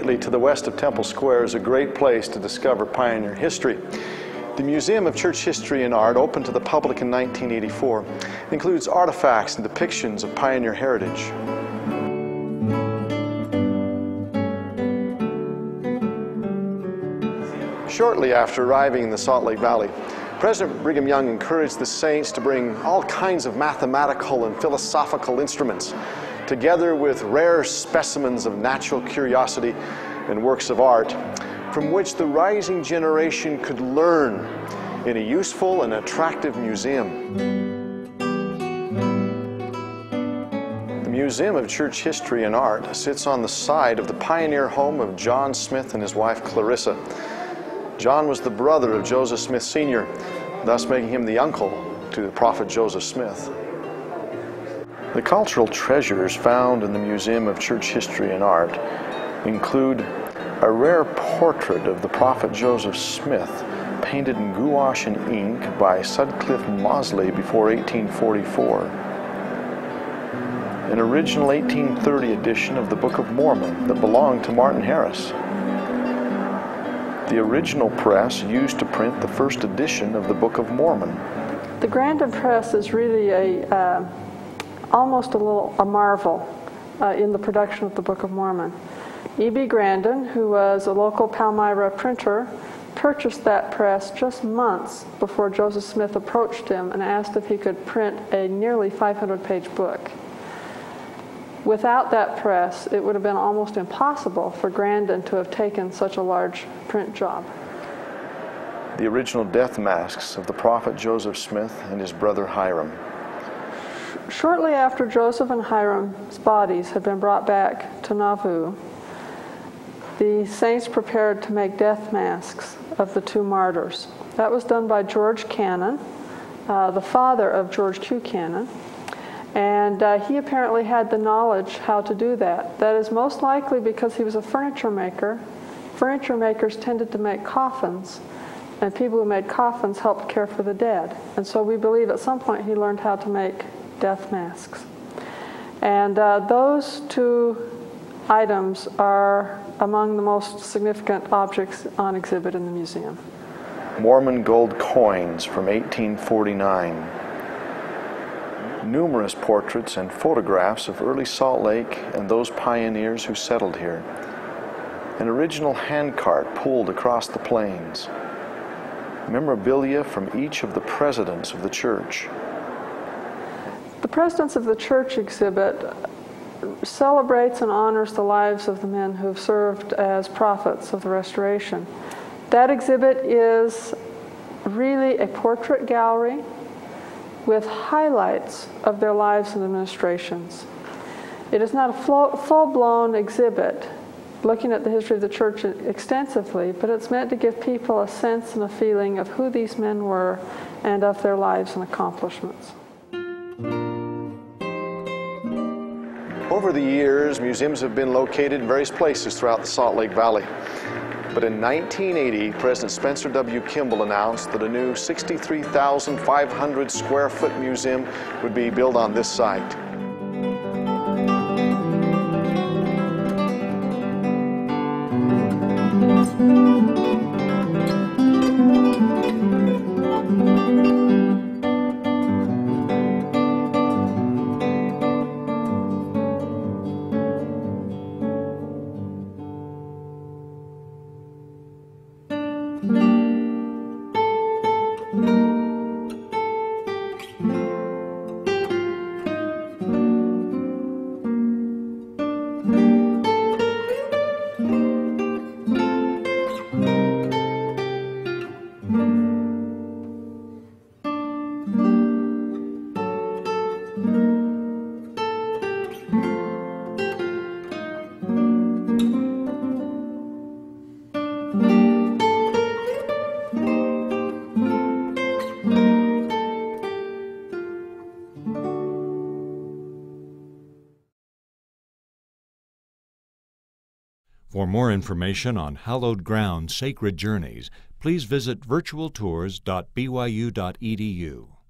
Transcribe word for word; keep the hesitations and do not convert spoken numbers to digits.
immediately to the west of Temple Square is a great place to discover pioneer history. The Museum of Church History and Art, opened to the public in nineteen eighty-four, includes artifacts and depictions of pioneer heritage. Shortly after arriving in the Salt Lake Valley, President Brigham Young encouraged the saints to bring all kinds of mathematical and philosophical instruments, together with rare specimens of natural curiosity and works of art, from which the rising generation could learn in a useful and attractive museum. The Museum of Church History and Art sits on the site of the pioneer home of John Smith and his wife Clarissa. John was the brother of Joseph Smith Senior, thus making him the uncle to the prophet Joseph Smith. The cultural treasures found in the Museum of Church History and Art include a rare portrait of the prophet Joseph Smith, painted in gouache and ink by Sutcliffe Mosley before eighteen forty-four. An original eighteen thirty edition of the Book of Mormon that belonged to Martin Harris. The original press used to print the first edition of the Book of Mormon. The Grandin press is really a uh, almost a little a marvel uh, in the production of the Book of Mormon. E B Grandin, who was a local Palmyra printer, purchased that press just months before Joseph Smith approached him and asked if he could print a nearly five hundred page book. Without that press, it would have been almost impossible for Grandin to have taken such a large print job. The original death masks of the prophet Joseph Smith and his brother Hiram. Shortly after Joseph and Hiram's bodies had been brought back to Nauvoo, the saints prepared to make death masks of the two martyrs. That was done by George Cannon, uh, the father of George Q. Cannon, and uh, he apparently had the knowledge how to do that. That is most likely because he was a furniture maker. Furniture makers tended to make coffins, and people who made coffins helped care for the dead. And so we believe at some point he learned how to make death masks. And uh, those two items are among the most significant objects on exhibit in the museum. Mormon gold coins from eighteen forty-nine. Numerous portraits and photographs of early Salt Lake and those pioneers who settled here. An original handcart pulled across the plains. Memorabilia from each of the presidents of the church. The Presidents of the Church exhibit celebrates and honors the lives of the men who have served as prophets of the Restoration. That exhibit is really a portrait gallery with highlights of their lives and administrations. It is not a full-blown exhibit looking at the history of the church extensively, but it's meant to give people a sense and a feeling of who these men were and of their lives and accomplishments. Over the years, museums have been located in various places throughout the Salt Lake Valley. But in nineteen eighty, President Spencer W. Kimball announced that a new sixty-three thousand five hundred square foot museum would be built on this site. For more information on hallowed ground sacred journeys, please visit virtual tours dot b y u dot e d u.